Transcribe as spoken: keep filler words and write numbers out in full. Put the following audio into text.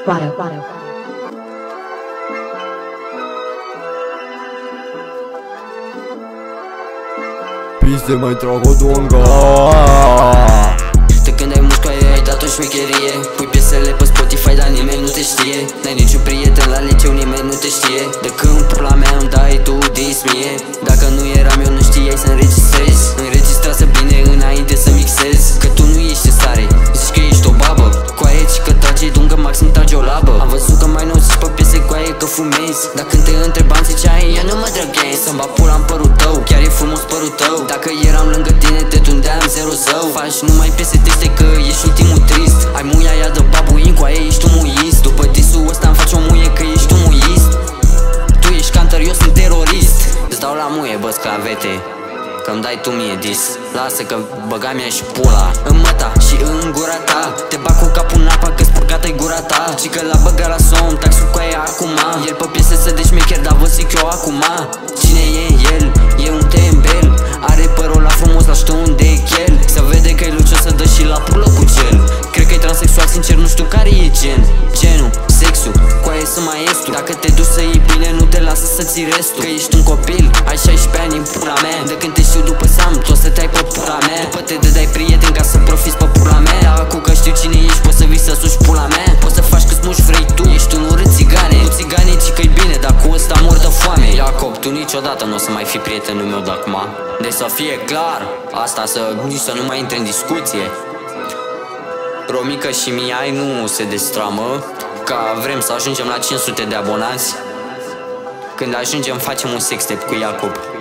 Pare, pare. Piste mai trag o donga. De când ai mușcoaie ai dat o șmecherie. Pui piesele pe Spotify dar nimeni nu te știe. N-ai niciun prieten la liceu, nimeni nu te știe. De când pula mea îmi dai tu dis mie. Dacă nu eram eu nu știai să înregistrezi. Înregistrează bine înainte să mixezi. Că tu nu ești în stare, zici că ești o babă. Coaie ci că trage dungă, maxim trage o labă. Am văzut că mai nou zici pe piese coaie că fumezi. Dar când te întrebam ziceai eu nu mă drăghezi. Să-mi bag pula în părul tău, chiar e frumos părul tău. Dacă eram lângă tine te tundeam zero zău. Faci numai piese triste că ești ultimul trist. Ai muia aia de babuin, coaie ești un muist. După disul ăsta îmi faci o muie că ești un muist. Tu ești canter, eu sunt terorist. Îți dau la muie bă sclavete, că-mi dai tu mie dis. Lasă că băga mea și pula în măta și în gura ta. Te bag cu capul în apă că-ți purcată-i gura ta. Și că l-a băgat la somn, taxul cu aia acum. El pe piese să deci mecher, dar vă zic eu acum. Cine e el? E un tembel. Are părul la frumos, la știu unde e chel. Se vede că-i lucios, să dă și la pulă cu gel. Cred că-i transexual, sincer nu știu care e gen. Genul, sexul, coaie să maestru. Dacă te duci să iei bine, nu te lasă să ții restul. Că ești un copil, ai șaisprezece ani în pula mea. De când te știu după Sam, tu o să te ai pe pula mea. După te dai prieten ca să profiți pe pula mea. Dar acum că știu cine ești, poți să vii să suși pula mea. Poți să faci cât muși vrei tu, ești un urât țigane. Nu țigane, ci că-i bine, dar cu ăsta mor de foame. Iacob, tu niciodată nu o să mai fii prietenul meu de acum. Deci să fie clar, asta să, nici să nu mai intre în discuție. Romica și Miai nu se destramă, că vrem să ajungem la cinci sute de abonați. Când ajungem facem un sextape cu Iacob.